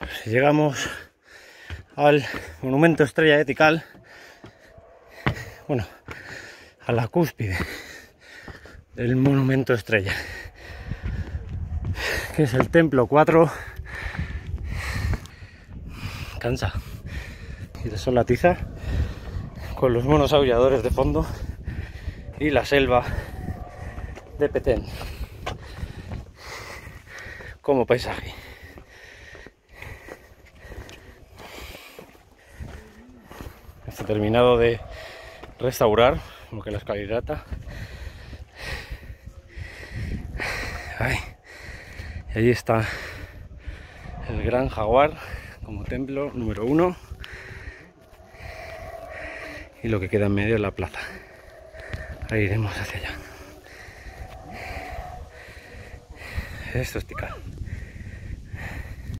Llegamos al monumento Estrella de Tikal, bueno, a la cúspide del monumento Estrella, que es el templo 4. Cansa y desolatiza, con los monos aulladores de fondo y la selva de Petén como paisaje. Está terminado de restaurar lo que es la escalinata. Y ahí está el Gran Jaguar como templo número 1, y lo que queda en medio es la plaza. Ahí iremos hacia allá. Esto es Tikal.